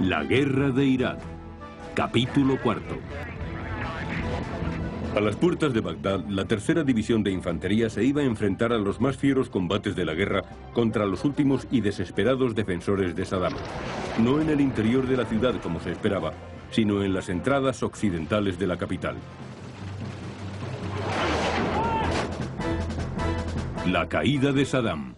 La guerra de Irak. Capítulo cuarto. A las puertas de Bagdad, la tercera división de infantería se iba a enfrentar a los más fieros combates de la guerra contra los últimos y desesperados defensores de Saddam. No en el interior de la ciudad como se esperaba, sino en las entradas occidentales de la capital. La caída de Saddam.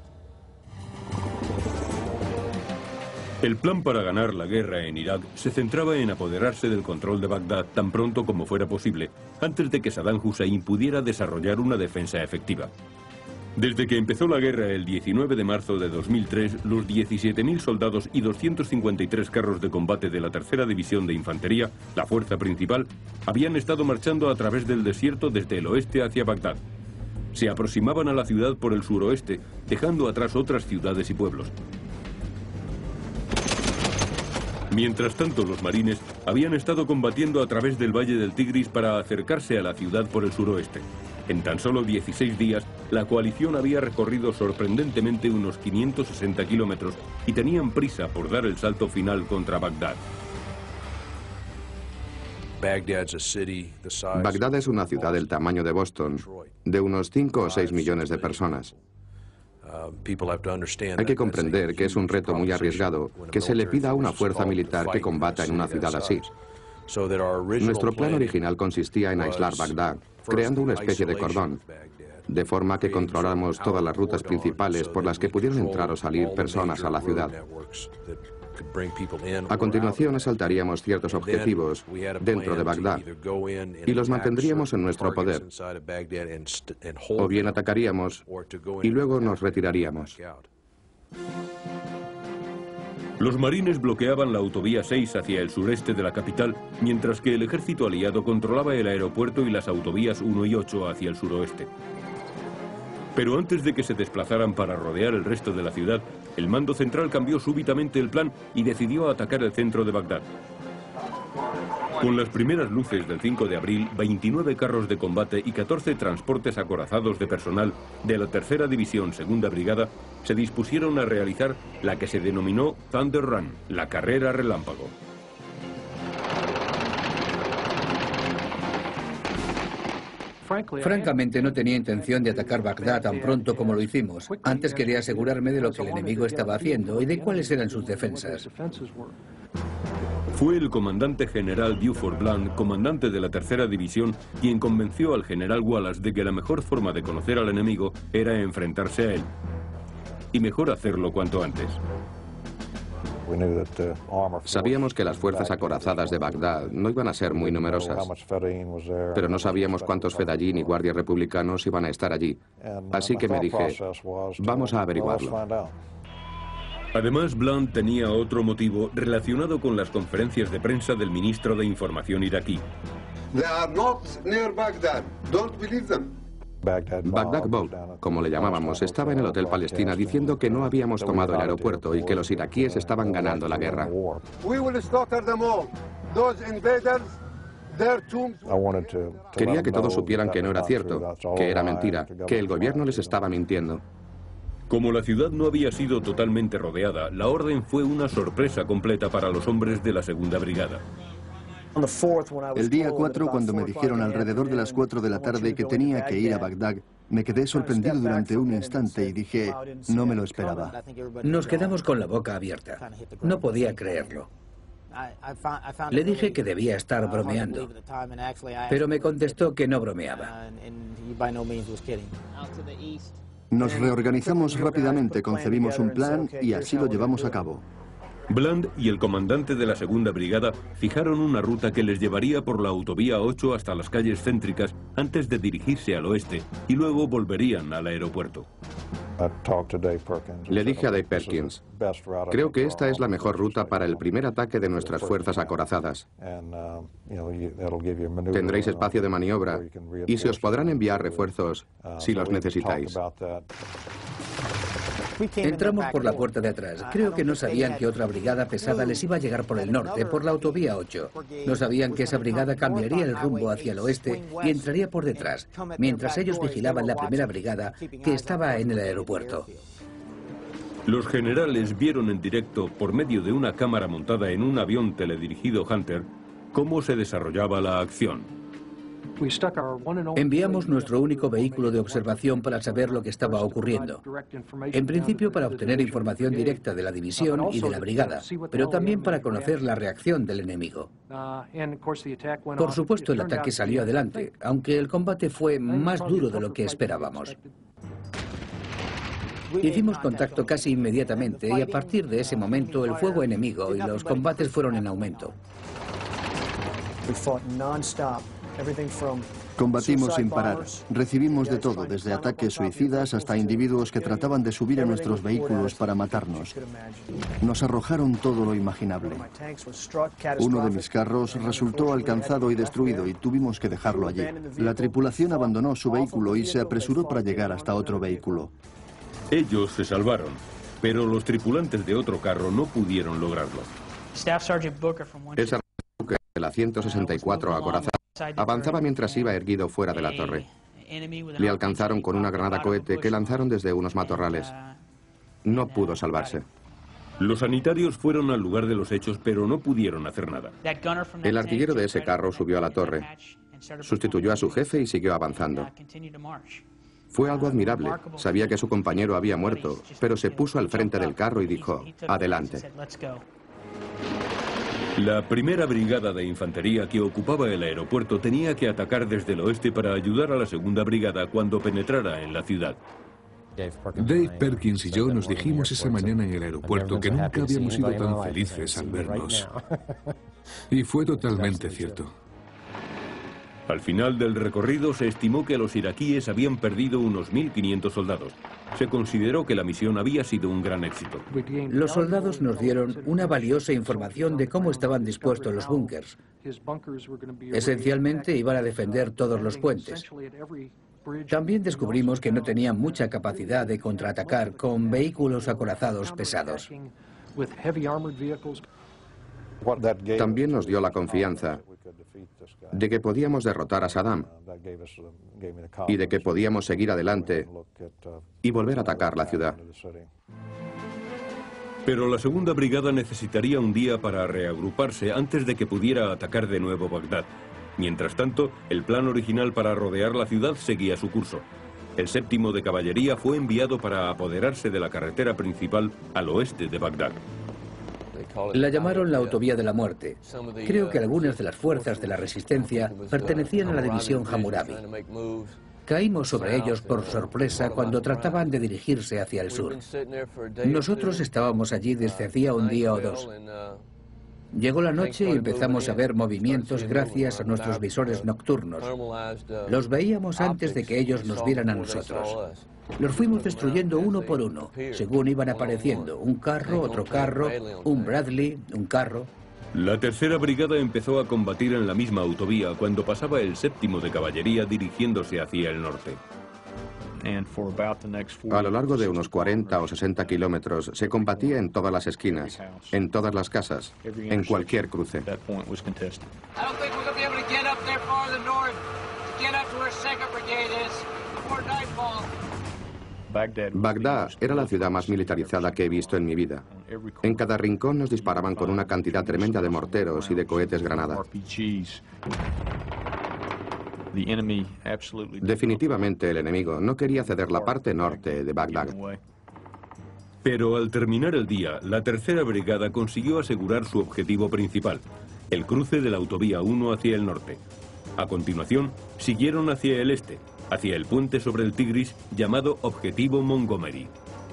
El plan para ganar la guerra en Irak se centraba en apoderarse del control de Bagdad tan pronto como fuera posible, antes de que Saddam Hussein pudiera desarrollar una defensa efectiva. Desde que empezó la guerra el 19 de marzo de 2003, los 17.000 soldados y 253 carros de combate de la tercera división de infantería, la fuerza principal, habían estado marchando a través del desierto desde el oeste hacia Bagdad. Se aproximaban a la ciudad por el suroeste, dejando atrás otras ciudades y pueblos. Mientras tanto, los marines habían estado combatiendo a través del Valle del Tigris para acercarse a la ciudad por el suroeste. En tan solo 16 días, la coalición había recorrido sorprendentemente unos 560 kilómetros y tenían prisa por dar el salto final contra Bagdad. Bagdad es una ciudad del tamaño de Boston, de unos 5 o 6 millones de personas. Hay que comprender que es un reto muy arriesgado que se le pida a una fuerza militar que combata en una ciudad así. Nuestro plan original consistía en aislar Bagdad, creando una especie de cordón, de forma que controláramos todas las rutas principales por las que pudieran entrar o salir personas a la ciudad. A continuación asaltaríamos ciertos objetivos dentro de Bagdad y los mantendríamos en nuestro poder. O bien atacaríamos y luego nos retiraríamos. Los marines bloqueaban la autovía 6 hacia el sureste de la capital, mientras que el ejército aliado controlaba el aeropuerto y las autovías 1 y 8 hacia el suroeste. Pero antes de que se desplazaran para rodear el resto de la ciudad, el mando central cambió súbitamente el plan y decidió atacar el centro de Bagdad. Con las primeras luces del 5 de abril, 29 carros de combate y 14 transportes acorazados de personal de la tercera división segunda brigada se dispusieron a realizar la que se denominó Thunder Run, la carrera relámpago. Francamente, no tenía intención de atacar Bagdad tan pronto como lo hicimos. Antes quería asegurarme de lo que el enemigo estaba haciendo y de cuáles eran sus defensas. Fue el comandante general Buford Blunt, comandante de la tercera división, quien convenció al general Wallace de que la mejor forma de conocer al enemigo era enfrentarse a él. Y mejor hacerlo cuanto antes. Sabíamos que las fuerzas acorazadas de Bagdad no iban a ser muy numerosas, pero no sabíamos cuántos fedayín y guardias republicanos iban a estar allí. Así que me dije, vamos a averiguarlo. Además, Blunt tenía otro motivo relacionado con las conferencias de prensa del ministro de Información iraquí. Baghdad Boat, como le llamábamos, estaba en el Hotel Palestina diciendo que no habíamos tomado el aeropuerto y que los iraquíes estaban ganando la guerra. Quería que todos supieran que no era cierto, que era mentira, que el gobierno les estaba mintiendo. Como la ciudad no había sido totalmente rodeada, la orden fue una sorpresa completa para los hombres de la segunda brigada. El día 4, cuando me dijeron alrededor de las 4 de la tarde que tenía que ir a Bagdad, me quedé sorprendido durante un instante y dije, no me lo esperaba. Nos quedamos con la boca abierta. No podía creerlo. Le dije que debía estar bromeando, pero me contestó que no bromeaba. Nos reorganizamos rápidamente, concebimos un plan y así lo llevamos a cabo. Blunt y el comandante de la segunda brigada fijaron una ruta que les llevaría por la autovía 8 hasta las calles céntricas antes de dirigirse al oeste y luego volverían al aeropuerto. Le dije a Dave Perkins, creo que esta es la mejor ruta para el primer ataque de nuestras fuerzas acorazadas. Tendréis espacio de maniobra y se os podrán enviar refuerzos si los necesitáis. Entramos por la puerta de atrás. Creo que no sabían que otra brigada pesada les iba a llegar por el norte, por la autovía 8. No sabían que esa brigada cambiaría el rumbo hacia el oeste y entraría por detrás, mientras ellos vigilaban la primera brigada que estaba en el aeropuerto. Los generales vieron en directo, por medio de una cámara montada en un avión teledirigido Hunter, cómo se desarrollaba la acción. Enviamos nuestro único vehículo de observación para saber lo que estaba ocurriendo. En principio para obtener información directa de la división y de la brigada, pero también para conocer la reacción del enemigo. Por supuesto, el ataque salió adelante, aunque el combate fue más duro de lo que esperábamos. Hicimos contacto casi inmediatamente y a partir de ese momento el fuego enemigo y los combates fueron en aumento. Combatimos sin parar. Recibimos de todo, desde ataques suicidas hasta individuos que trataban de subir a nuestros vehículos para matarnos. Nos arrojaron todo lo imaginable. Uno de mis carros resultó alcanzado y destruido y tuvimos que dejarlo allí. La tripulación abandonó su vehículo y se apresuró para llegar hasta otro vehículo. Ellos se salvaron, pero los tripulantes de otro carro no pudieron lograrlo. El sargento Booker de la 164 acorazada avanzaba mientras iba erguido fuera de la torre. Le alcanzaron con una granada cohete que lanzaron desde unos matorrales. No pudo salvarse. Los sanitarios fueron al lugar de los hechos, pero no pudieron hacer nada. El artillero de ese carro subió a la torre, sustituyó a su jefe y siguió avanzando. Fue algo admirable. Sabía que su compañero había muerto, pero se puso al frente del carro y dijo, adelante. La primera brigada de infantería que ocupaba el aeropuerto tenía que atacar desde el oeste para ayudar a la segunda brigada cuando penetrara en la ciudad. Dave Perkins y yo nos dijimos esa mañana en el aeropuerto que nunca habíamos sido tan felices al vernos. Y fue totalmente cierto. Al final del recorrido se estimó que los iraquíes habían perdido unos 1.500 soldados. Se consideró que la misión había sido un gran éxito. Los soldados nos dieron una valiosa información de cómo estaban dispuestos los búnkers. Esencialmente iban a defender todos los puentes. También descubrimos que no tenían mucha capacidad de contraatacar con vehículos acorazados pesados. También nos dio la confianza de que podíamos derrotar a Saddam y de que podíamos seguir adelante y volver a atacar la ciudad. Pero la segunda brigada necesitaría un día para reagruparse antes de que pudiera atacar de nuevo Bagdad. Mientras tanto, el plan original para rodear la ciudad seguía su curso. El 7º de caballería fue enviado para apoderarse de la carretera principal al oeste de Bagdad. La llamaron la autovía de la muerte. Creo que algunas de las fuerzas de la resistencia pertenecían a la división Hammurabi. Caímos sobre ellos por sorpresa cuando trataban de dirigirse hacia el sur. Nosotros estábamos allí desde hacía un día o dos. Llegó la noche y empezamos a ver movimientos gracias a nuestros visores nocturnos. Los veíamos antes de que ellos nos vieran a nosotros. Los fuimos destruyendo uno por uno, según iban apareciendo. Un carro, otro carro, un Bradley, un carro. La tercera brigada empezó a combatir en la misma autovía cuando pasaba el 7º de caballería dirigiéndose hacia el norte. A lo largo de unos 40 o 60 kilómetros se combatía en todas las esquinas, en todas las casas, en cualquier cruce. Bagdad era la ciudad más militarizada que he visto en mi vida. En cada rincón nos disparaban con una cantidad tremenda de morteros y de cohetes granada. Definitivamente el enemigo no quería ceder la parte norte de Bagdad. Pero al terminar el día, la tercera brigada consiguió asegurar su objetivo principal, el cruce de la autovía 1 hacia el norte. A continuación, siguieron hacia el este, hacia el puente sobre el Tigris llamado Objetivo Montgomery.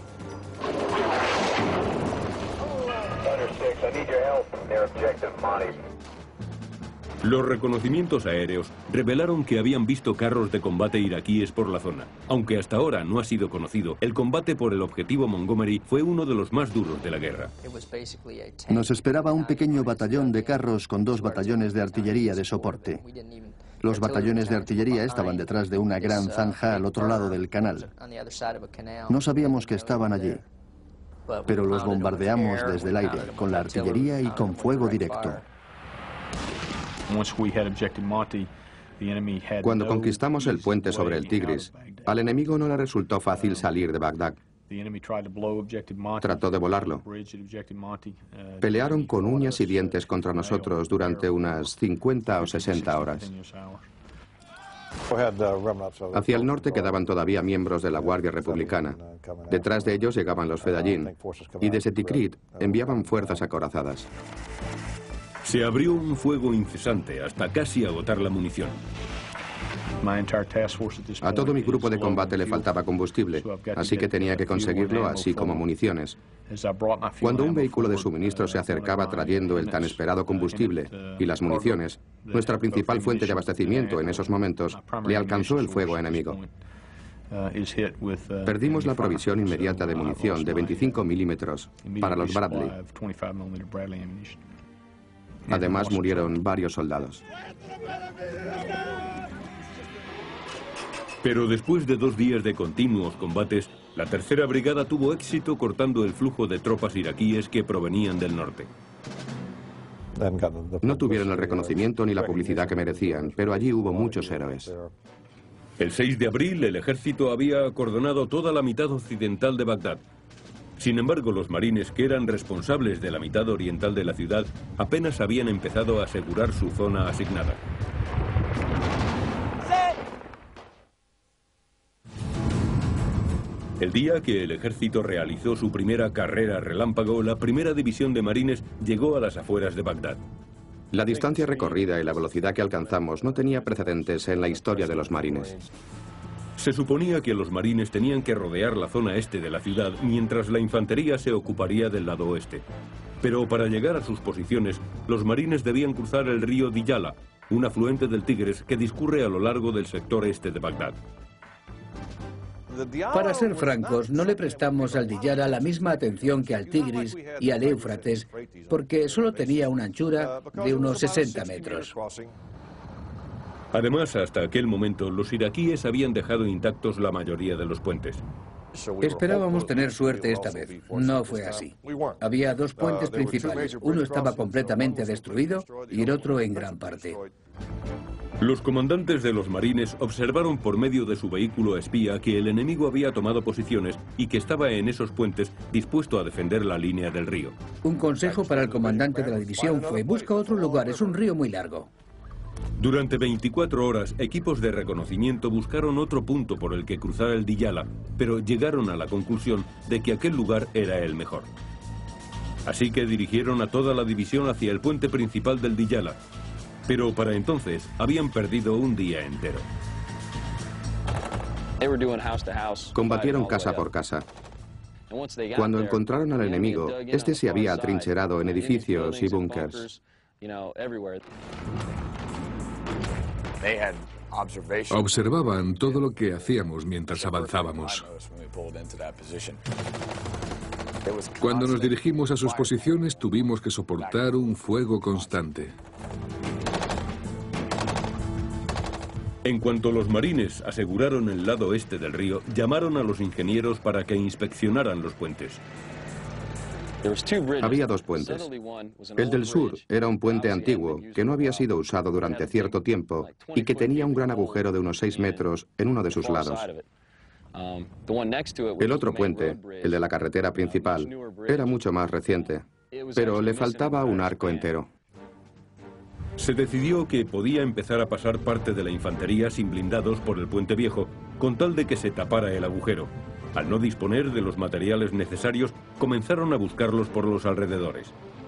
Los reconocimientos aéreos revelaron que habían visto carros de combate iraquíes por la zona. Aunque hasta ahora no ha sido conocido, el combate por el objetivo Montgomery fue uno de los más duros de la guerra. Nos esperaba un pequeño batallón de carros con 2 batallones de artillería de soporte. Los batallones de artillería estaban detrás de una gran zanja al otro lado del canal. No sabíamos que estaban allí, pero los bombardeamos desde el aire, con la artillería y con fuego directo. Cuando conquistamos el puente sobre el Tigris, al enemigo no le resultó fácil salir de Bagdad. Trató de volarlo. Pelearon con uñas y dientes contra nosotros durante unas 50 o 60 horas. Hacia el norte quedaban todavía miembros de la Guardia Republicana. Detrás de ellos llegaban los Fedayeen, y desde Tikrit enviaban fuerzas acorazadas. Se abrió un fuego incesante hasta casi agotar la munición. A todo mi grupo de combate le faltaba combustible, así que tenía que conseguirlo, así como municiones. Cuando un vehículo de suministro se acercaba trayendo el tan esperado combustible y las municiones, nuestra principal fuente de abastecimiento en esos momentos, le alcanzó el fuego enemigo. Perdimos la provisión inmediata de munición de 25 milímetros para los Bradley. Además, murieron varios soldados. Pero después de 2 días de continuos combates, la tercera brigada tuvo éxito cortando el flujo de tropas iraquíes que provenían del norte. No tuvieron el reconocimiento ni la publicidad que merecían, pero allí hubo muchos héroes. El 6 de abril, el ejército había acordonado toda la mitad occidental de Bagdad. Sin embargo, los marines que eran responsables de la mitad oriental de la ciudad apenas habían empezado a asegurar su zona asignada. El día que el ejército realizó su primera carrera relámpago, la primera división de marines llegó a las afueras de Bagdad. La distancia recorrida y la velocidad que alcanzamos no tenía precedentes en la historia de los marines. Se suponía que los marines tenían que rodear la zona este de la ciudad, mientras la infantería se ocuparía del lado oeste. Pero para llegar a sus posiciones, los marines debían cruzar el río Diyala, un afluente del Tigris que discurre a lo largo del sector este de Bagdad. Para ser francos, no le prestamos al Diyala la misma atención que al Tigris y al Éufrates, porque solo tenía una anchura de unos 60 metros. Además, hasta aquel momento, los iraquíes habían dejado intactos la mayoría de los puentes. Esperábamos tener suerte esta vez. No fue así. Había 2 puentes principales. Uno estaba completamente destruido y el otro en gran parte. Los comandantes de los marines observaron por medio de su vehículo espía que el enemigo había tomado posiciones y que estaba en esos puentes dispuesto a defender la línea del río. Un consejo para el comandante de la división fue: busca otro lugar, es un río muy largo. Durante 24 horas, equipos de reconocimiento buscaron otro punto por el que cruzar el Diyala, pero llegaron a la conclusión de que aquel lugar era el mejor. Así que dirigieron a toda la división hacia el puente principal del Diyala. Pero para entonces habían perdido un día entero. Combatieron casa por casa. Cuando encontraron al enemigo, este se había atrincherado en edificios y búnkers. Observaban todo lo que hacíamos mientras avanzábamos. Cuando nos dirigimos a sus posiciones, tuvimos que soportar un fuego constante. En cuanto los marines aseguraron el lado este del río, llamaron a los ingenieros para que inspeccionaran los puentes. Había 2 puentes. El del sur era un puente antiguo que no había sido usado durante cierto tiempo y que tenía un gran agujero de unos 6 metros en uno de sus lados. El otro puente, el de la carretera principal, era mucho más reciente, pero le faltaba un arco entero. Se decidió que podía empezar a pasar parte de la infantería sin blindados por el puente viejo, con tal de que se tapara el agujero. Al no disponer de los materiales necesarios, comenzaron a buscarlos por los alrededores.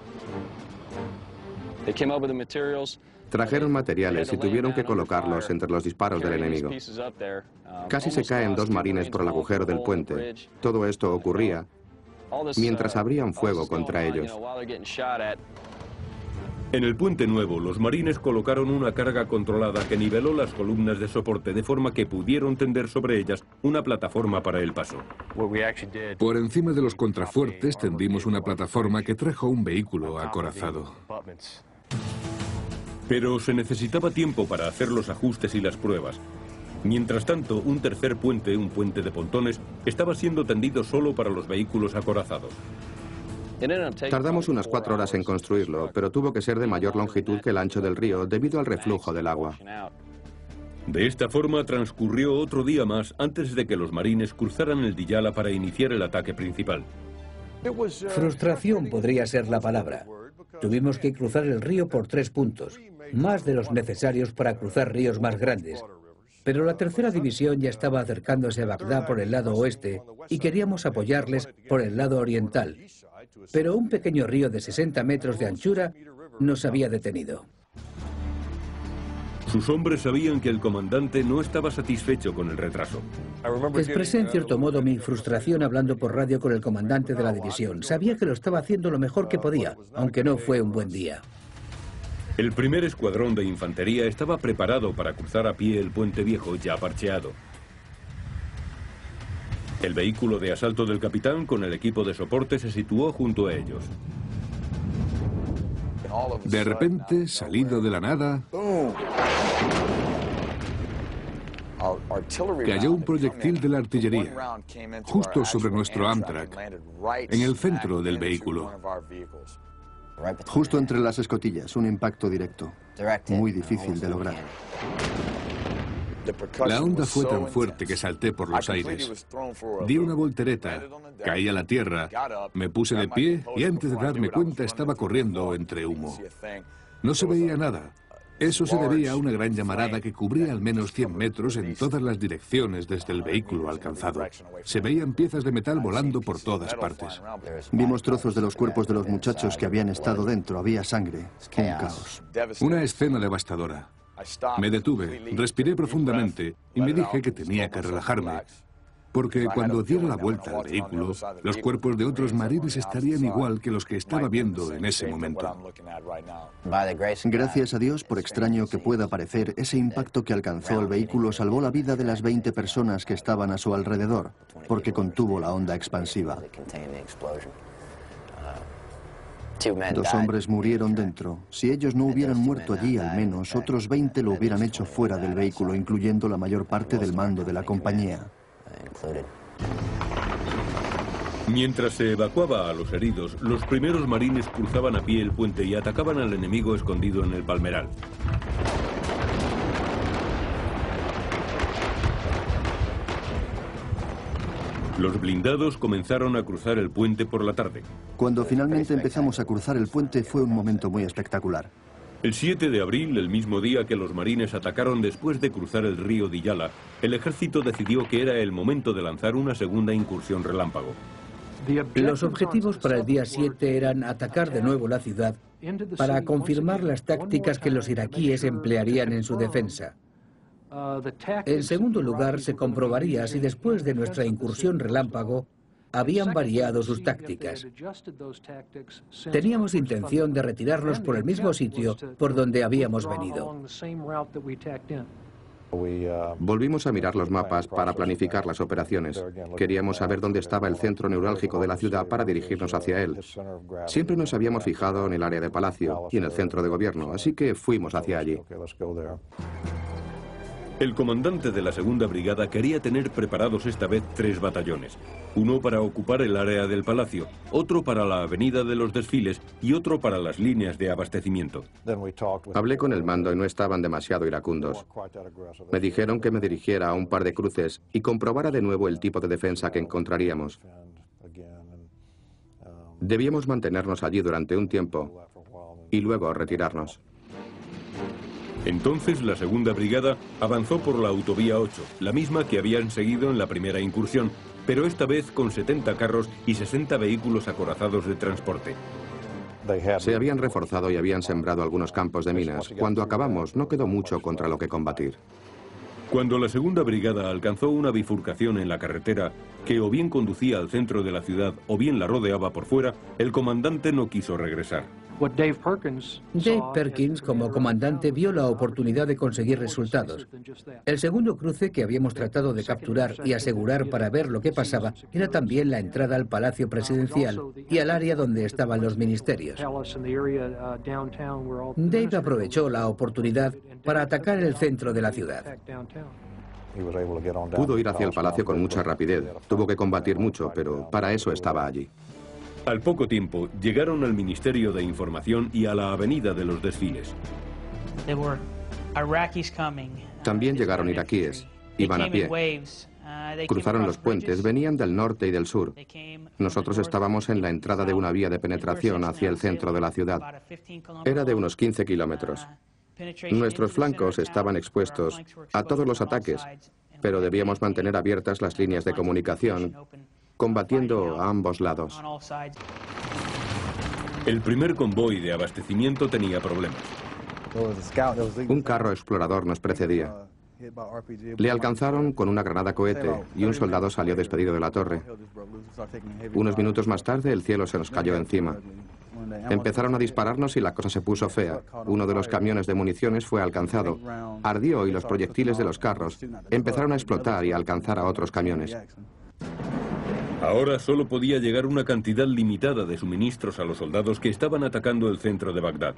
Trajeron materiales y tuvieron que colocarlos entre los disparos del enemigo. Casi se caen 2 marines por el agujero del puente. Todo esto ocurría mientras abrían fuego contra ellos. En el puente nuevo, los marines colocaron una carga controlada que niveló las columnas de soporte de forma que pudieron tender sobre ellas una plataforma para el paso. Por encima de los contrafuertes tendimos una plataforma que trajo un vehículo acorazado. Pero se necesitaba tiempo para hacer los ajustes y las pruebas. Mientras tanto, un tercer puente, un puente de pontones, estaba siendo tendido solo para los vehículos acorazados. Tardamos unas 4 horas en construirlo, pero tuvo que ser de mayor longitud que el ancho del río debido al reflujo del agua. De esta forma transcurrió otro día más antes de que los marines cruzaran el Diyala para iniciar el ataque principal. Frustración podría ser la palabra. Tuvimos que cruzar el río por 3 puntos, más de los necesarios para cruzar ríos más grandes. Pero la tercera división ya estaba acercándose a Bagdad por el lado oeste y queríamos apoyarles por el lado oriental. Pero un pequeño río de 60 metros de anchura nos había detenido. Sus hombres sabían que el comandante no estaba satisfecho con el retraso. Expresé en cierto modo mi frustración hablando por radio con el comandante de la división. Sabía que lo estaba haciendo lo mejor que podía, aunque no fue un buen día. El primer escuadrón de infantería estaba preparado para cruzar a pie el puente viejo ya parcheado. El vehículo de asalto del capitán con el equipo de soporte se situó junto a ellos. De repente, salido de la nada, cayó un proyectil de la artillería, justo sobre nuestro Amtrak, en el centro del vehículo. Justo entre las escotillas, un impacto directo, muy difícil de lograr. La onda fue tan fuerte que salté por los aires. Di una voltereta, caí a la tierra, me puse de pie y antes de darme cuenta estaba corriendo entre humo. No se veía nada. Eso se debía a una gran llamarada que cubría al menos 100 metros en todas las direcciones desde el vehículo alcanzado. Se veían piezas de metal volando por todas partes. Vimos trozos de los cuerpos de los muchachos que habían estado dentro. Había sangre. Un caos. Una escena devastadora. Me detuve, respiré profundamente y me dije que tenía que relajarme, porque cuando diera la vuelta al vehículo, los cuerpos de otros marines estarían igual que los que estaba viendo en ese momento. Gracias a Dios, por extraño que pueda parecer, ese impacto que alcanzó el vehículo salvó la vida de las 20 personas que estaban a su alrededor, porque contuvo la onda expansiva. 2 hombres murieron dentro. Si ellos no hubieran muerto allí, al menos otros 20 lo hubieran hecho fuera del vehículo, incluyendo la mayor parte del mando de la compañía. Mientras se evacuaba a los heridos, los primeros marines cruzaban a pie el puente y atacaban al enemigo escondido en el palmeral. Los blindados comenzaron a cruzar el puente por la tarde. Cuando finalmente empezamos a cruzar el puente fue un momento muy espectacular. El 7 de abril, el mismo día que los marines atacaron después de cruzar el río Diyala, el ejército decidió que era el momento de lanzar una segunda incursión relámpago. Los objetivos para el día 7 eran atacar de nuevo la ciudad para confirmar las tácticas que los iraquíes emplearían en su defensa. En segundo lugar, se comprobaría si después de nuestra incursión relámpago habían variado sus tácticas. Teníamos intención de retirarnos por el mismo sitio por donde habíamos venido. Volvimos a mirar los mapas para planificar las operaciones. Queríamos saber dónde estaba el centro neurálgico de la ciudad para dirigirnos hacia él. Siempre nos habíamos fijado en el área de Palacio y en el centro de gobierno, así que fuimos hacia allí. El comandante de la segunda brigada quería tener preparados esta vez 3 batallones. Uno para ocupar el área del palacio, otro para la avenida de los desfiles y otro para las líneas de abastecimiento. Hablé con el mando y no estaban demasiado iracundos. Me dijeron que me dirigiera a un par de cruces y comprobara de nuevo el tipo de defensa que encontraríamos. Debíamos mantenernos allí durante un tiempo y luego retirarnos. Entonces la segunda brigada avanzó por la autovía 8, la misma que habían seguido en la primera incursión, pero esta vez con 70 carros y 60 vehículos acorazados de transporte. Se habían reforzado y habían sembrado algunos campos de minas. Cuando acabamos, no quedó mucho contra lo que combatir. Cuando la segunda brigada alcanzó una bifurcación en la carretera que o bien conducía al centro de la ciudad o bien la rodeaba por fuera, el comandante no quiso regresar. Dave Perkins, como comandante, vio la oportunidad de conseguir resultados. El segundo cruce que habíamos tratado de capturar y asegurar para ver lo que pasaba era también la entrada al Palacio Presidencial y al área donde estaban los ministerios. Dave aprovechó la oportunidad para atacar el centro de la ciudad. Pudo ir hacia el palacio con mucha rapidez. Tuvo que combatir mucho, pero para eso estaba allí. Al poco tiempo, llegaron al Ministerio de Información y a la avenida de los desfiles. También llegaron iraquíes. Iban a pie. Cruzaron los puentes, venían del norte y del sur. Nosotros estábamos en la entrada de una vía de penetración hacia el centro de la ciudad. Era de unos 15 kilómetros. Nuestros flancos estaban expuestos a todos los ataques, pero debíamos mantener abiertas las líneas de comunicación, combatiendo a ambos lados. El primer convoy de abastecimiento tenía problemas. Un carro explorador nos precedía. Le alcanzaron con una granada cohete y un soldado salió despedido de la torre. Unos minutos más tarde el cielo se nos cayó encima. Empezaron a dispararnos y la cosa se puso fea. Uno de los camiones de municiones fue alcanzado. Ardió y los proyectiles de los carros empezaron a explotar y a alcanzar a otros camiones. Ahora solo podía llegar una cantidad limitada de suministros a los soldados que estaban atacando el centro de Bagdad.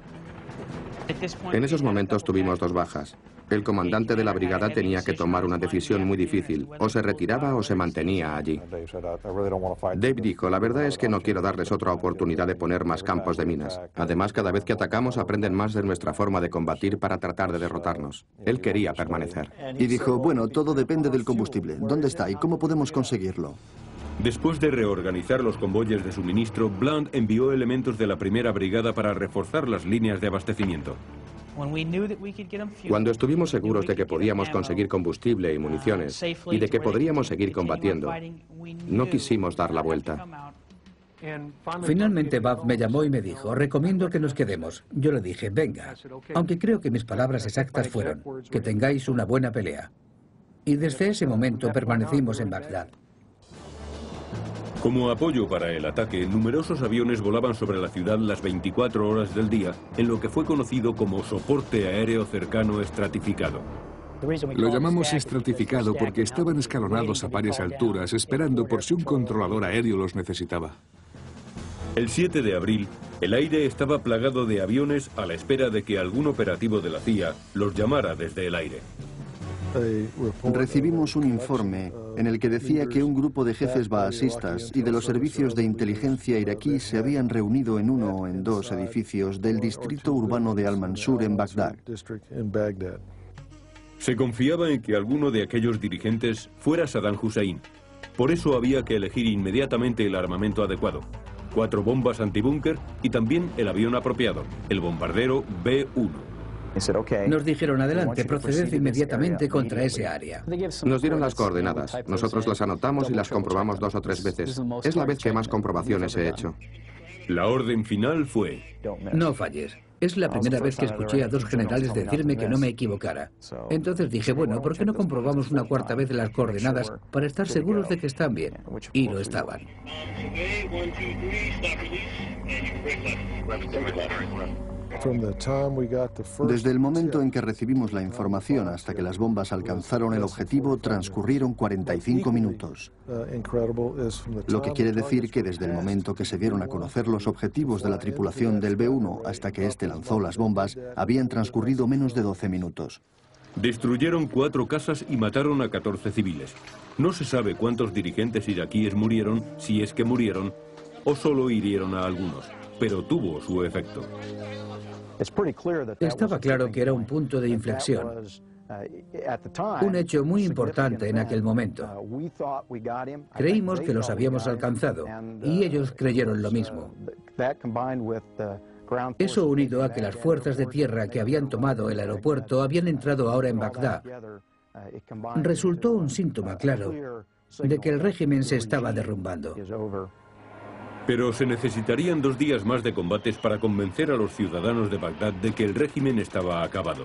En esos momentos tuvimos 2 bajas. El comandante de la brigada tenía que tomar una decisión muy difícil. O se retiraba o se mantenía allí. Dave dijo, la verdad es que no quiero darles otra oportunidad de poner más campos de minas. Además, cada vez que atacamos aprenden más de nuestra forma de combatir para tratar de derrotarnos. Él quería permanecer. Y dijo, bueno, todo depende del combustible. ¿Dónde está y cómo podemos conseguirlo? Después de reorganizar los convoyes de suministro, Blunt envió elementos de la primera brigada para reforzar las líneas de abastecimiento. Cuando estuvimos seguros de que podíamos conseguir combustible y municiones y de que podríamos seguir combatiendo, no quisimos dar la vuelta. Finalmente Bob me llamó y me dijo, recomiendo que nos quedemos. Yo le dije, venga, aunque creo que mis palabras exactas fueron, que tengáis una buena pelea. Y desde ese momento permanecimos en Bagdad. Como apoyo para el ataque, numerosos aviones volaban sobre la ciudad las 24 horas del día, en lo que fue conocido como soporte aéreo cercano estratificado. Lo llamamos estratificado porque estaban escalonados a varias alturas, esperando por si un controlador aéreo los necesitaba. El 7 de abril, el aire estaba plagado de aviones a la espera de que algún operativo de la CIA los llamara desde el aire. Recibimos un informe en el que decía que un grupo de jefes baasistas y de los servicios de inteligencia iraquí se habían reunido en uno o en 2 edificios del distrito urbano de Al-Mansur en Bagdad. Se confiaba en que alguno de aquellos dirigentes fuera Saddam Hussein. Por eso había que elegir inmediatamente el armamento adecuado. 4 bombas antibúnker y también el avión apropiado, el bombardero B-1. Nos dijeron, adelante, proceded inmediatamente contra ese área. Nos dieron las coordenadas. Nosotros las anotamos y las comprobamos 2 o 3 veces. Es la vez que más comprobaciones he hecho. La orden final fue: no falles. Es la primera vez que escuché a 2 generales decirme que no me equivocara. Entonces dije, bueno, ¿por qué no comprobamos una 4ª vez las coordenadas para estar seguros de que están bien? Y lo estaban. Desde el momento en que recibimos la información hasta que las bombas alcanzaron el objetivo, transcurrieron 45 minutos. Lo que quiere decir que desde el momento que se dieron a conocer los objetivos de la tripulación del B-1 hasta que éste lanzó las bombas, habían transcurrido menos de 12 minutos. Destruyeron 4 casas y mataron a 14 civiles. No se sabe cuántos dirigentes iraquíes murieron, si es que murieron, o solo hirieron a algunos, pero tuvo su efecto. Estaba claro que era un punto de inflexión, un hecho muy importante en aquel momento. Creímos que los habíamos alcanzado y ellos creyeron lo mismo. Eso unido a que las fuerzas de tierra que habían tomado el aeropuerto habían entrado ahora en Bagdad, resultó un síntoma claro de que el régimen se estaba derrumbando. Pero se necesitarían 2 días más de combates para convencer a los ciudadanos de Bagdad de que el régimen estaba acabado.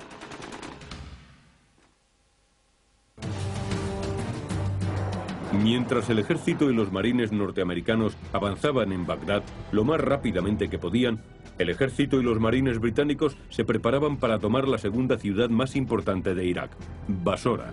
Mientras el ejército y los marines norteamericanos avanzaban en Bagdad lo más rápidamente que podían, el ejército y los marines británicos se preparaban para tomar la segunda ciudad más importante de Irak, Basora.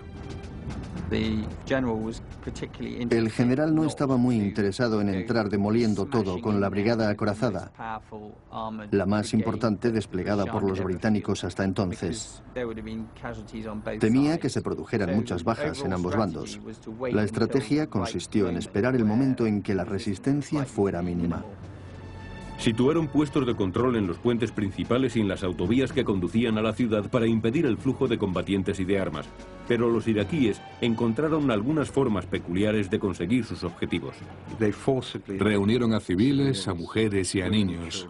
El general no estaba muy interesado en entrar demoliendo todo con la brigada acorazada, la más importante desplegada por los británicos hasta entonces. Temía que se produjeran muchas bajas en ambos bandos. La estrategia consistió en esperar el momento en que la resistencia fuera mínima. Situaron puestos de control en los puentes principales y en las autovías que conducían a la ciudad para impedir el flujo de combatientes y de armas, pero los iraquíes encontraron algunas formas peculiares de conseguir sus objetivos. Reunieron a civiles, a mujeres y a niños,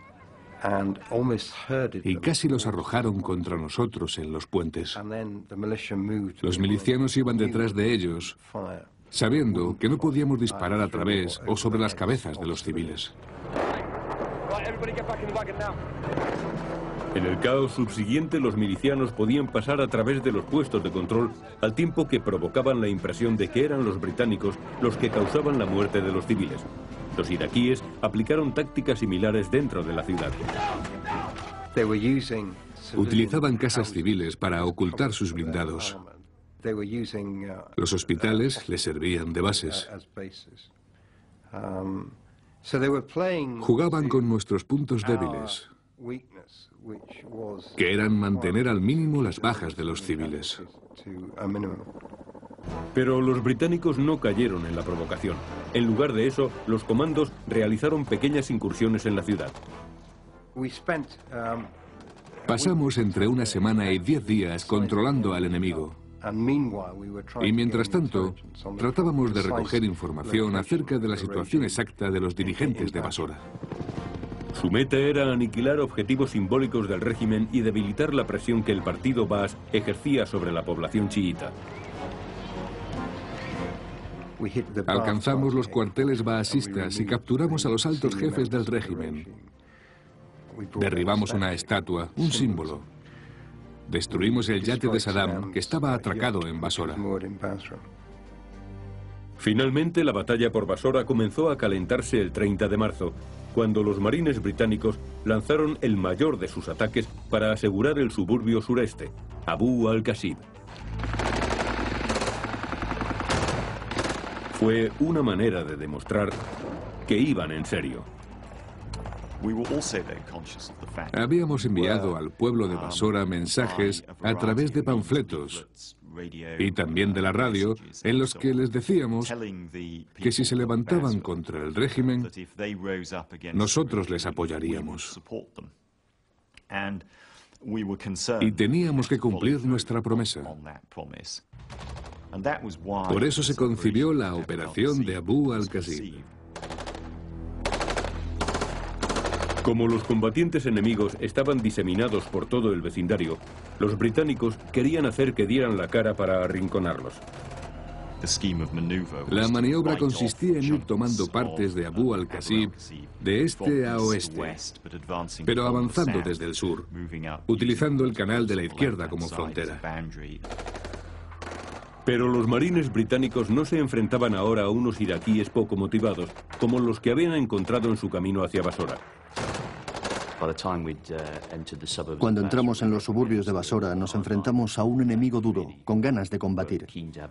y casi los arrojaron contra nosotros en los puentes. Los milicianos iban detrás de ellos, sabiendo que no podíamos disparar a través o sobre las cabezas de los civiles. En el caos subsiguiente, los milicianos podían pasar a través de los puestos de control al tiempo que provocaban la impresión de que eran los británicos los que causaban la muerte de los civiles. Los iraquíes aplicaron tácticas similares dentro de la ciudad. Utilizaban casas civiles para ocultar sus blindados. Los hospitales les servían de bases. Jugaban con nuestros puntos débiles, que eran mantener al mínimo las bajas de los civiles. Pero los británicos no cayeron en la provocación. En lugar de eso, los comandos realizaron pequeñas incursiones en la ciudad. Pasamos entre una semana y 10 días controlando al enemigo. Y mientras tanto, tratábamos de recoger información acerca de la situación exacta de los dirigentes de Basora. Su meta era aniquilar objetivos simbólicos del régimen y debilitar la presión que el partido Baas ejercía sobre la población chiita. Alcanzamos los cuarteles baasistas y capturamos a los altos jefes del régimen. Derribamos una estatua, un símbolo. Destruimos el yate de Saddam, que estaba atracado en Basora. Finalmente, la batalla por Basora comenzó a calentarse el 30 de marzo, cuando los marines británicos lanzaron el mayor de sus ataques para asegurar el suburbio sureste, Abu al-Qasib. Fue una manera de demostrar que iban en serio. Habíamos enviado al pueblo de Basora mensajes a través de panfletos y también de la radio, en los que les decíamos que si se levantaban contra el régimen, nosotros les apoyaríamos. Y teníamos que cumplir nuestra promesa. Por eso se concibió la operación de Abu al-Qasib. Como los combatientes enemigos estaban diseminados por todo el vecindario, los británicos querían hacer que dieran la cara para arrinconarlos. La maniobra consistía en ir tomando partes de Abu al-Qasib de este a oeste, pero avanzando desde el sur, utilizando el canal de la izquierda como frontera. Pero los marines británicos no se enfrentaban ahora a unos iraquíes poco motivados, como los que habían encontrado en su camino hacia Basora. Cuando entramos en los suburbios de Basora, nos enfrentamos a un enemigo duro, con ganas de combatir.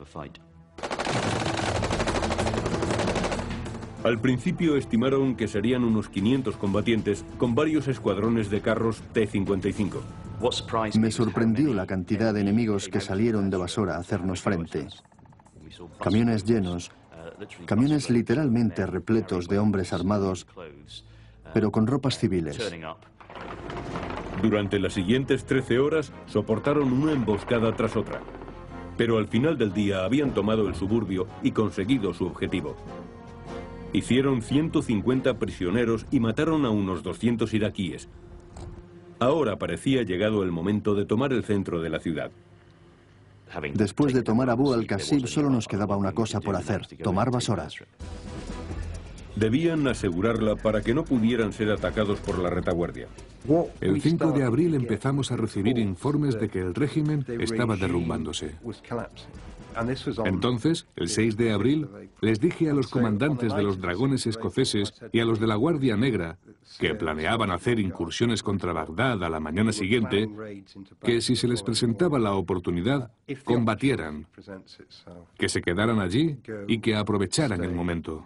Al principio estimaron que serían unos 500 combatientes con varios escuadrones de carros T-55. Me sorprendió la cantidad de enemigos que salieron de Basora a hacernos frente. Camiones llenos, camiones literalmente repletos de hombres armados, pero con ropas civiles. Durante las siguientes 13 horas soportaron una emboscada tras otra. Pero al final del día habían tomado el suburbio y conseguido su objetivo. Hicieron 150 prisioneros y mataron a unos 200 iraquíes. Ahora parecía llegado el momento de tomar el centro de la ciudad. Después de tomar Abu al-Qasib, solo nos quedaba una cosa por hacer: tomar Basora. Debían asegurarla para que no pudieran ser atacados por la retaguardia. El 5 de abril empezamos a recibir informes de que el régimen estaba derrumbándose. Entonces, el 6 de abril, les dije a los comandantes de los dragones escoceses y a los de la Guardia Negra, que planeaban hacer incursiones contra Bagdad a la mañana siguiente, que si se les presentaba la oportunidad, combatieran, que se quedaran allí y que aprovecharan el momento.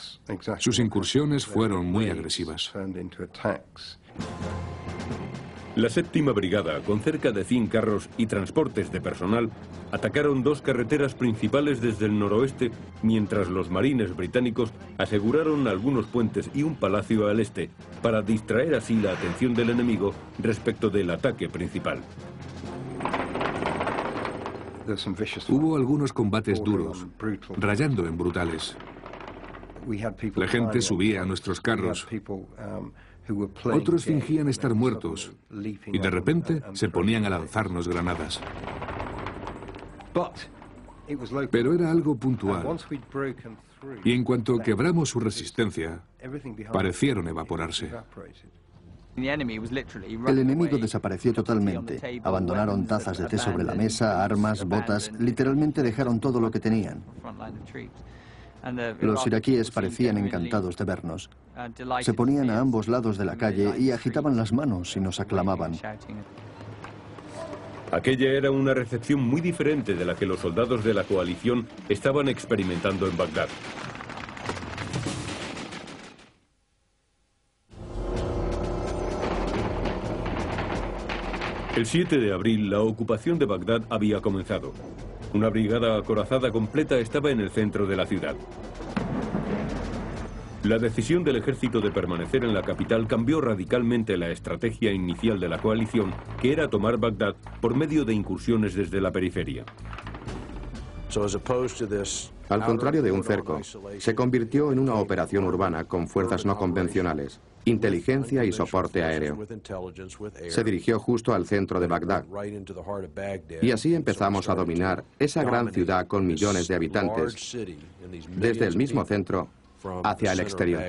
Sus incursiones fueron muy agresivas. La 7ª Brigada, con cerca de 100 carros y transportes de personal, atacaron 2 carreteras principales desde el noroeste, mientras los marines británicos aseguraron algunos puentes y un palacio al este, para distraer así la atención del enemigo respecto del ataque principal. Hubo algunos combates duros, rayando en brutales. La gente subía a nuestros carros. Otros fingían estar muertos y de repente se ponían a lanzarnos granadas. Pero era algo puntual. Y en cuanto quebramos su resistencia, parecieron evaporarse. El enemigo desapareció totalmente. Abandonaron tazas de té sobre la mesa, armas, botas. Literalmente dejaron todo lo que tenían. Los iraquíes parecían encantados de vernos. Se ponían a ambos lados de la calle y agitaban las manos y nos aclamaban. Aquella era una recepción muy diferente de la que los soldados de la coalición estaban experimentando en Bagdad. El 7 de abril, la ocupación de Bagdad había comenzado. Una brigada acorazada completa estaba en el centro de la ciudad. La decisión del ejército de permanecer en la capital cambió radicalmente la estrategia inicial de la coalición, que era tomar Bagdad por medio de incursiones desde la periferia. Al contrario de un cerco, se convirtió en una operación urbana con fuerzas no convencionales, inteligencia y soporte aéreo. Se dirigió justo al centro de Bagdad. Y así empezamos a dominar esa gran ciudad con millones de habitantes, desde el mismo centro hacia el exterior.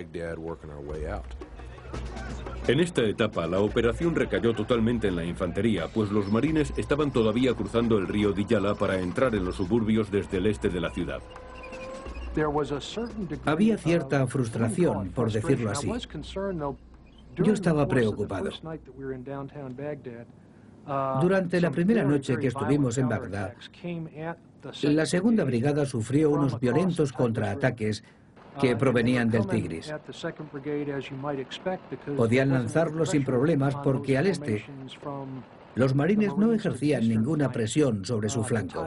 En esta etapa, la operación recayó totalmente en la infantería, pues los marines estaban todavía cruzando el río Diyala para entrar en los suburbios desde el este de la ciudad. Había cierta frustración, por decirlo así. Yo estaba preocupado. Durante la primera noche que estuvimos en Bagdad, la 2ª Brigada sufrió unos violentos contraataques que provenían del Tigris. Podían lanzarlos sin problemas porque al este los marines no ejercían ninguna presión sobre su flanco.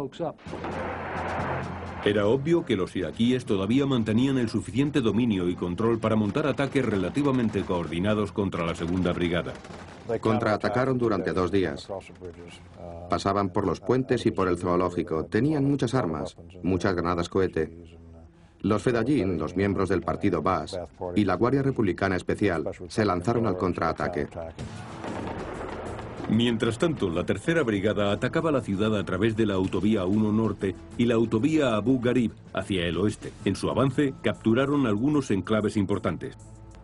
Era obvio que los iraquíes todavía mantenían el suficiente dominio y control para montar ataques relativamente coordinados contra la 2ª Brigada. Contraatacaron durante 2 días. Pasaban por los puentes y por el zoológico. Tenían muchas armas, muchas granadas cohete. Los Fedayeen, los miembros del partido Baas, y la Guardia Republicana Especial se lanzaron al contraataque. Mientras tanto, la 3ª Brigada atacaba la ciudad a través de la autovía 1 Norte y la autovía Abu Ghraib hacia el oeste. En su avance, capturaron algunos enclaves importantes.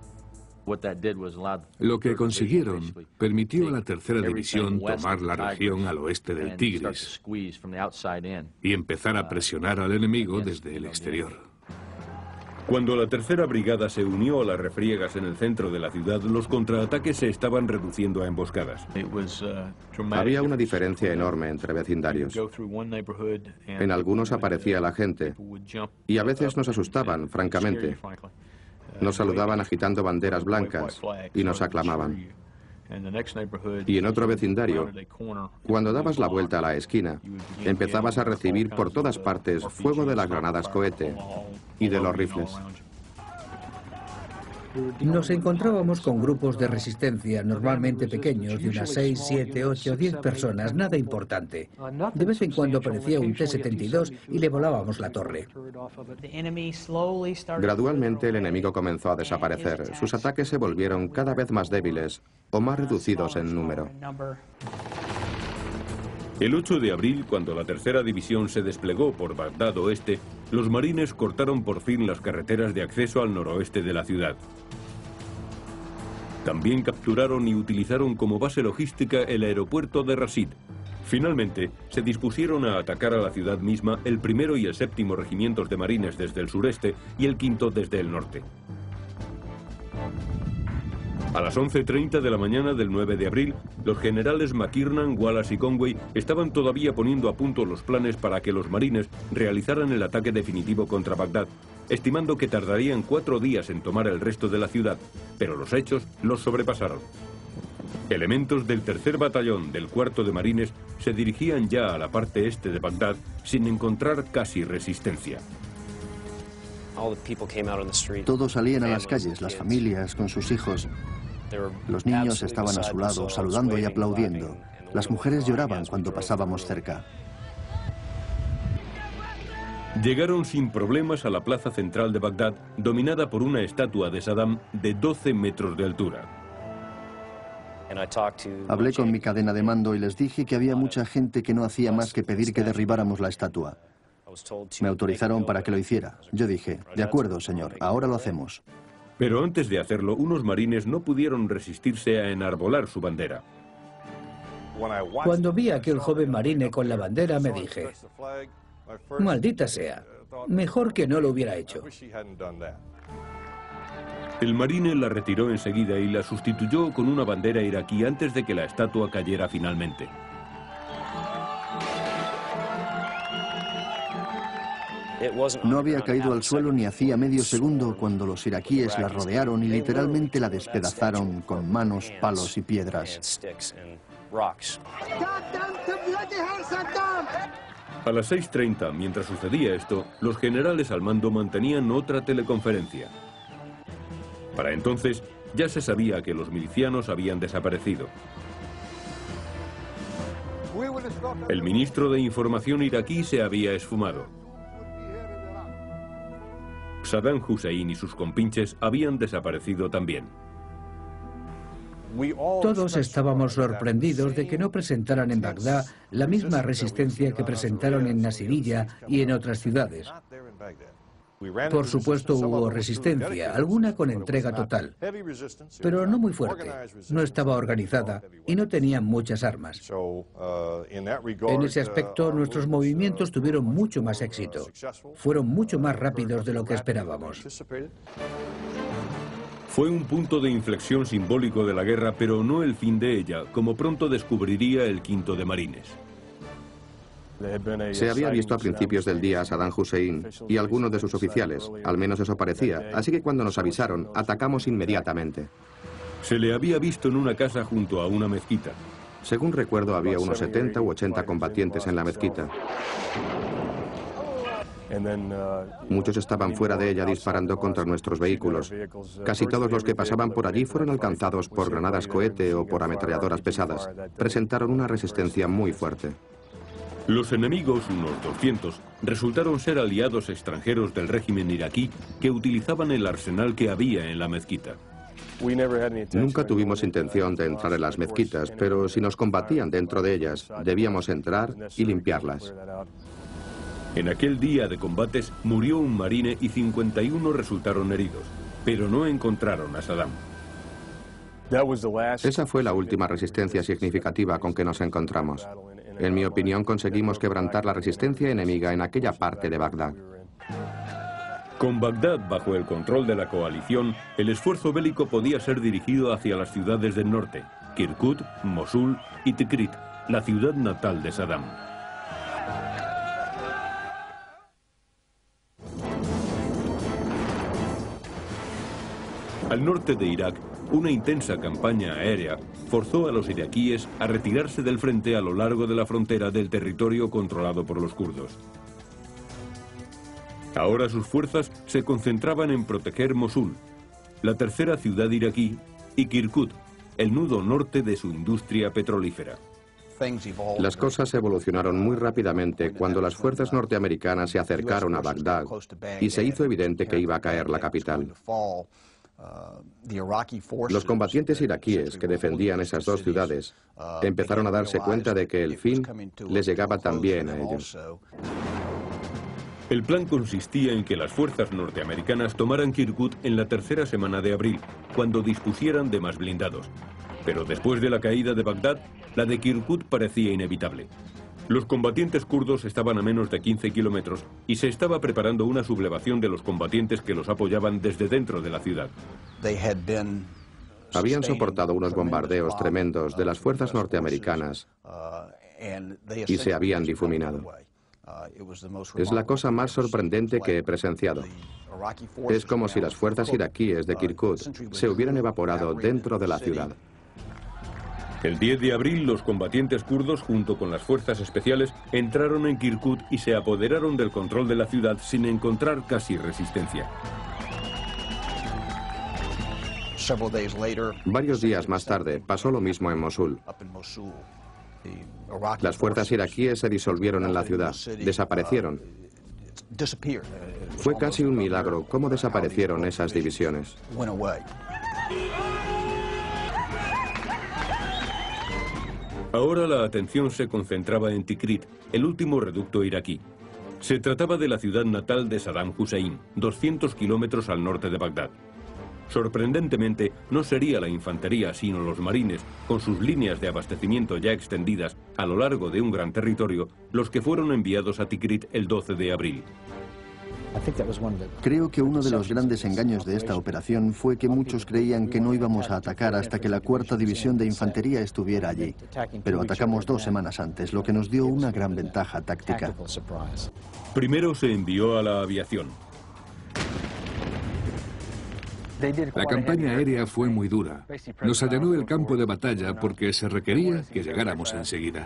Lo que consiguieron permitió a la 3ª División tomar la región al oeste del Tigris y empezar a presionar al enemigo desde el exterior. Cuando la 3ª Brigada se unió a las refriegas en el centro de la ciudad, los contraataques se estaban reduciendo a emboscadas. Había una diferencia enorme entre vecindarios. En algunos aparecía la gente y a veces nos asustaban, francamente. Nos saludaban agitando banderas blancas y nos aclamaban. Y en otro vecindario, cuando dabas la vuelta a la esquina, empezabas a recibir por todas partes fuego de las granadas cohete y de los rifles. Nos encontrábamos con grupos de resistencia, normalmente pequeños, de unas 6, 7, 8, 10 personas, nada importante. De vez en cuando aparecía un T-72 y le volábamos la torre. Gradualmente el enemigo comenzó a desaparecer. Sus ataques se volvieron cada vez más débiles o más reducidos en número. El 8 de abril, cuando la 3ª División se desplegó por Bagdad Oeste, los marines cortaron por fin las carreteras de acceso al noroeste de la ciudad. También capturaron y utilizaron como base logística el aeropuerto de Rasid. Finalmente, se dispusieron a atacar a la ciudad misma el 1º y el 7º regimientos de marines desde el sureste y el 5º desde el norte. A las 11:30 de la mañana del 9 de abril, los generales McKiernan, Wallace y Conway estaban todavía poniendo a punto los planes para que los marines realizaran el ataque definitivo contra Bagdad, estimando que tardarían 4 días en tomar el resto de la ciudad, pero los hechos los sobrepasaron. Elementos del tercer batallón del 4º de Marines se dirigían ya a la parte este de Bagdad sin encontrar casi resistencia. Todos salían a las calles, las familias con sus hijos. Los niños estaban a su lado, saludando y aplaudiendo. Las mujeres lloraban cuando pasábamos cerca. Llegaron sin problemas a la plaza central de Bagdad, dominada por una estatua de Saddam de 12 metros de altura. Hablé con mi cadena de mando y les dije que había mucha gente que no hacía más que pedir que derribáramos la estatua. Me autorizaron para que lo hiciera. Yo dije, de acuerdo, señor, ahora lo hacemos. Pero antes de hacerlo, unos marines no pudieron resistirse a enarbolar su bandera. Cuando vi a aquel joven marine con la bandera, me dije, maldita sea, mejor que no lo hubiera hecho. El marine la retiró enseguida y la sustituyó con una bandera iraquí antes de que la estatua cayera finalmente. No había caído al suelo ni hacía medio segundo cuando los iraquíes la rodearon y literalmente la despedazaron con manos, palos y piedras. A las 6:30, mientras sucedía esto, los generales al mando mantenían otra teleconferencia. Para entonces, ya se sabía que los milicianos habían desaparecido. El ministro de Información iraquí se había esfumado. Saddam Hussein y sus compinches habían desaparecido también. Todos estábamos sorprendidos de que no presentaran en Bagdad la misma resistencia que presentaron en Nasiriyah y en otras ciudades. Por supuesto hubo resistencia, alguna con entrega total, pero no muy fuerte, no estaba organizada y no tenían muchas armas. En ese aspecto, nuestros movimientos tuvieron mucho más éxito, fueron mucho más rápidos de lo que esperábamos. Fue un punto de inflexión simbólico de la guerra, pero no el fin de ella, como pronto descubriría el 5º de Marines. Se había visto a principios del día a Saddam Hussein y algunos de sus oficiales, al menos eso parecía, así que cuando nos avisaron, atacamos inmediatamente. Se le había visto en una casa junto a una mezquita. Según recuerdo, había unos 70 u 80 combatientes en la mezquita. Muchos estaban fuera de ella disparando contra nuestros vehículos. Casi todos los que pasaban por allí fueron alcanzados por granadas cohete o por ametralladoras pesadas. Presentaron una resistencia muy fuerte. Los enemigos, unos 200, resultaron ser aliados extranjeros del régimen iraquí que utilizaban el arsenal que había en la mezquita. Nunca tuvimos intención de entrar en las mezquitas, pero si nos combatían dentro de ellas, debíamos entrar y limpiarlas. En aquel día de combates murió un marine y 51 resultaron heridos, pero no encontraron a Saddam. Esa fue la última resistencia significativa con que nos encontramos. En mi opinión, conseguimos quebrantar la resistencia enemiga en aquella parte de Bagdad. Con Bagdad bajo el control de la coalición, el esfuerzo bélico podía ser dirigido hacia las ciudades del norte, Kirkuk, Mosul y Tikrit, la ciudad natal de Saddam. Al norte de Irak, una intensa campaña aérea forzó a los iraquíes a retirarse del frente a lo largo de la frontera del territorio controlado por los kurdos. Ahora sus fuerzas se concentraban en proteger Mosul, la tercera ciudad iraquí, y Kirkuk, el nudo norte de su industria petrolífera. Las cosas evolucionaron muy rápidamente cuando las fuerzas norteamericanas se acercaron a Bagdad y se hizo evidente que iba a caer la capital. Los combatientes iraquíes que defendían esas dos ciudades empezaron a darse cuenta de que el fin les llegaba también a ellos. El plan consistía en que las fuerzas norteamericanas tomaran Kirkuk en la tercera semana de abril, cuando dispusieran de más blindados. Pero después de la caída de Bagdad, la de Kirkuk parecía inevitable. Los combatientes kurdos estaban a menos de 15 kilómetros y se estaba preparando una sublevación de los combatientes que los apoyaban desde dentro de la ciudad. Habían soportado unos bombardeos tremendos de las fuerzas norteamericanas y se habían difuminado. Es la cosa más sorprendente que he presenciado. Es como si las fuerzas iraquíes de Kirkuk se hubieran evaporado dentro de la ciudad. El 10 de abril, los combatientes kurdos, junto con las fuerzas especiales, entraron en Kirkuk y se apoderaron del control de la ciudad sin encontrar casi resistencia. Varios días más tarde, pasó lo mismo en Mosul. Las fuerzas iraquíes se disolvieron en la ciudad, desaparecieron. Fue casi un milagro cómo desaparecieron esas divisiones. Ahora la atención se concentraba en Tikrit, el último reducto iraquí. Se trataba de la ciudad natal de Saddam Hussein, 200 kilómetros al norte de Bagdad. Sorprendentemente, no sería la infantería, sino los marines, con sus líneas de abastecimiento ya extendidas a lo largo de un gran territorio, los que fueron enviados a Tikrit el 12 de abril. Creo que uno de los grandes engaños de esta operación fue que muchos creían que no íbamos a atacar hasta que la 4ª División de Infantería estuviera allí. Pero atacamos 2 semanas antes, lo que nos dio una gran ventaja táctica. Primero se envió a la aviación. La campaña aérea fue muy dura. Nos allanó el campo de batalla porque se requería que llegáramos enseguida.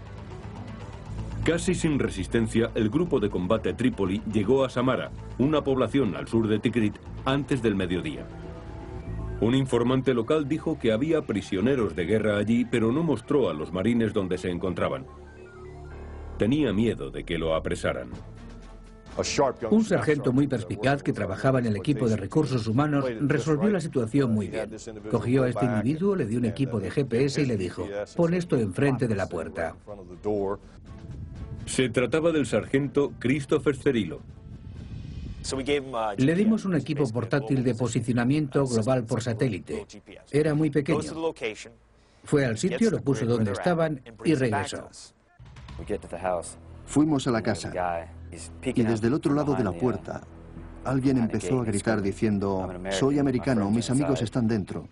Casi sin resistencia, el grupo de combate Trípoli llegó a Samara, una población al sur de Tikrit, antes del mediodía. Un informante local dijo que había prisioneros de guerra allí, pero no mostró a los marines donde se encontraban. Tenía miedo de que lo apresaran. Un sargento muy perspicaz que trabajaba en el equipo de recursos humanos resolvió la situación muy bien. Cogió a este individuo, le dio un equipo de GPS y le dijo: pon esto enfrente de la puerta. Se trataba del sargento Christopher Cerilo. Le dimos un equipo portátil de posicionamiento global por satélite. Era muy pequeño. Fue al sitio, lo puso donde estaban y regresó. Fuimos a la casa y desde el otro lado de la puerta alguien empezó a gritar diciendo: soy americano, mis amigos están dentro.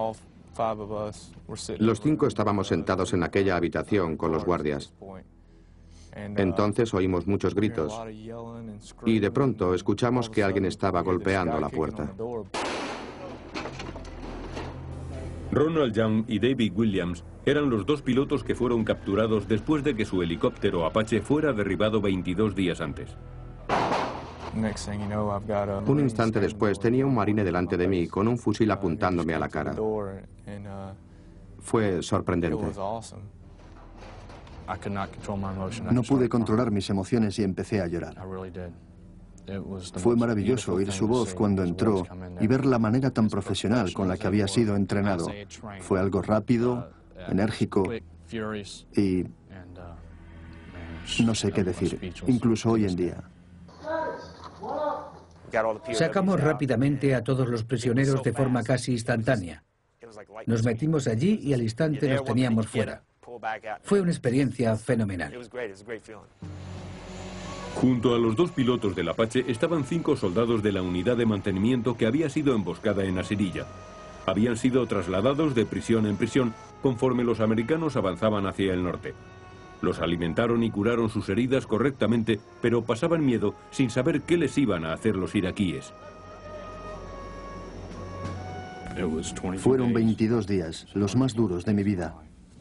Los 5 estábamos sentados en aquella habitación con los guardias. Entonces oímos muchos gritos y de pronto escuchamos que alguien estaba golpeando la puerta. Ronald Young y David Williams eran los 2 pilotos que fueron capturados después de que su helicóptero Apache fuera derribado 22 días antes. Un instante después tenía un marine delante de mí con un fusil apuntándome a la cara. Fue sorprendente. No pude controlar mis emociones y empecé a llorar. Fue maravilloso oír su voz cuando entró y ver la manera tan profesional con la que había sido entrenado. Fue algo rápido, enérgico y no sé qué decir, incluso hoy en día. Sacamos rápidamente a todos los prisioneros de forma casi instantánea. Nos metimos allí y al instante los teníamos fuera. Fue una experiencia fenomenal. Junto a los 2 pilotos del Apache estaban 5 soldados de la unidad de mantenimiento que había sido emboscada en Asirilla. Habían sido trasladados de prisión en prisión conforme los americanos avanzaban hacia el norte. Los alimentaron y curaron sus heridas correctamente, pero pasaban miedo sin saber qué les iban a hacer los iraquíes. Fueron 22 días, los más duros de mi vida.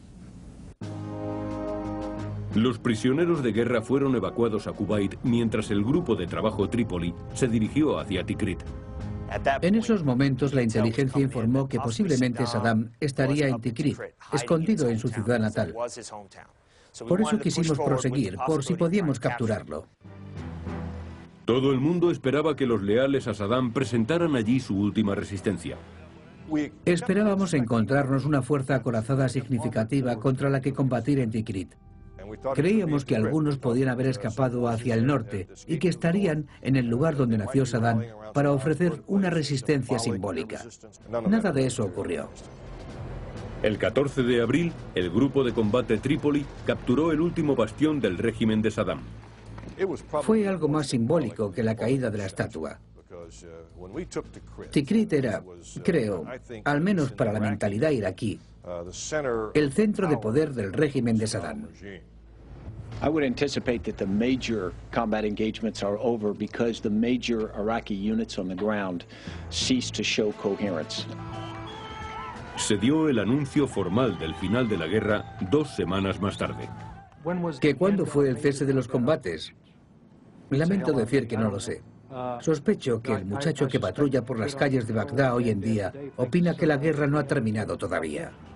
Los prisioneros de guerra fueron evacuados a Kuwait mientras el grupo de trabajo Trípoli se dirigió hacia Tikrit. En esos momentos la inteligencia informó que posiblemente Saddam estaría en Tikrit, escondido en su ciudad natal. Por eso quisimos proseguir, por si podíamos capturarlo. Todo el mundo esperaba que los leales a Saddam presentaran allí su última resistencia. Esperábamos encontrarnos una fuerza acorazada significativa contra la que combatir en Tikrit. Creíamos que algunos podían haber escapado hacia el norte y que estarían en el lugar donde nació Saddam para ofrecer una resistencia simbólica. Nada de eso ocurrió. El 14 de abril, el grupo de combate Trípoli capturó el último bastión del régimen de Saddam. Fue algo más simbólico que la caída de la estatua. Tikrit era, creo, al menos para la mentalidad iraquí, el centro de poder del régimen de Saddam. I would anticipate that the major combat engagements are over because the major Iraqi units on the ground ceased to show coherence. Se dio el anuncio formal del final de la guerra 2 semanas más tarde. ¿Que cuándo fue el cese de los combates? Lamento decir que no lo sé. Sospecho que el muchacho que patrulla por las calles de Bagdad hoy en día opina que la guerra no ha terminado todavía.